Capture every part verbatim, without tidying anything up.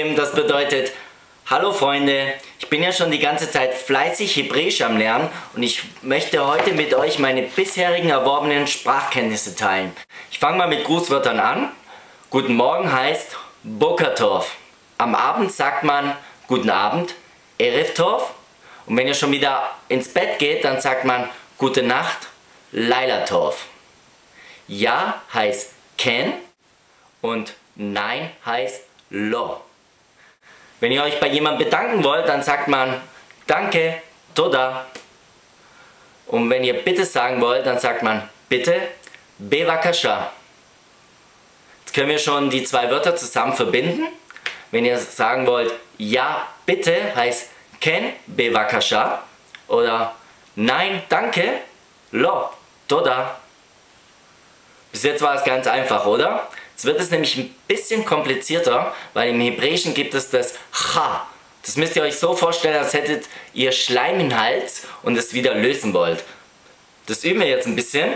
Salim, das bedeutet hallo Freunde. Ich bin ja schon die ganze Zeit fleißig Hebräisch am Lernen und ich möchte heute mit euch meine bisherigen erworbenen Sprachkenntnisse teilen. Ich fange mal mit Grußwörtern an. Guten Morgen heißt Boker Tov. Am Abend sagt man Guten Abend, Erev Tov. Und wenn ihr schon wieder ins Bett geht, dann sagt man Gute Nacht, Laila Tov. Ja heißt Ken und Nein heißt Lo. Wenn ihr euch bei jemandem bedanken wollt, dann sagt man Danke, Toda. Und wenn ihr Bitte sagen wollt, dann sagt man Bitte, Bevakasha. Jetzt können wir schon die zwei Wörter zusammen verbinden. Wenn ihr sagen wollt Ja, bitte heißt Ken, Bevakasha. Oder Nein, danke, Lo, Toda. Bis jetzt war es ganz einfach, oder? Jetzt wird es nämlich ein bisschen komplizierter, weil im Hebräischen gibt es das Cha. Das müsst ihr euch so vorstellen, als hättet ihr Schleim im Hals und es wieder lösen wollt. Das üben wir jetzt ein bisschen.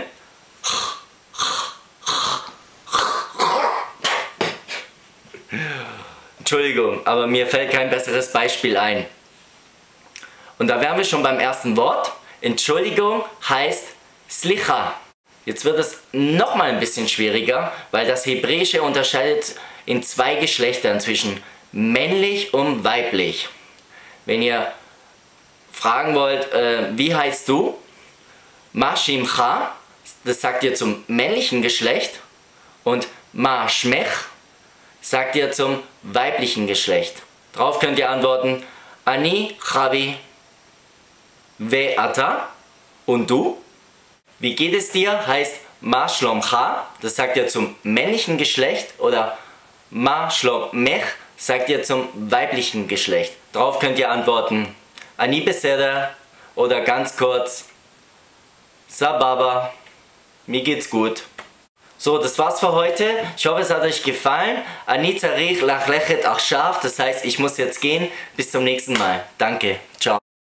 Entschuldigung, aber mir fällt kein besseres Beispiel ein. Und da wären wir schon beim ersten Wort. Entschuldigung heißt Slicha. Jetzt wird es nochmal ein bisschen schwieriger, weil das Hebräische unterscheidet in zwei Geschlechtern zwischen männlich und weiblich. Wenn ihr fragen wollt, äh, wie heißt du? Ma Shimcha, das sagt ihr zum männlichen Geschlecht. Und Ma Shmech sagt ihr zum weiblichen Geschlecht. Darauf könnt ihr antworten, Ani Chavi, Ve Ata, und du? Wie geht es dir heißt Ma Shlomcha, das sagt ihr zum männlichen Geschlecht, oder Ma Shlomech sagt ihr zum weiblichen Geschlecht. Darauf könnt ihr antworten Ani Beseder oder ganz kurz Sababa, mir geht's gut. So, das war's für heute. Ich hoffe, es hat euch gefallen. Ani Zarich Lachlechet Achshav, das heißt, ich muss jetzt gehen. Bis zum nächsten Mal. Danke. Ciao.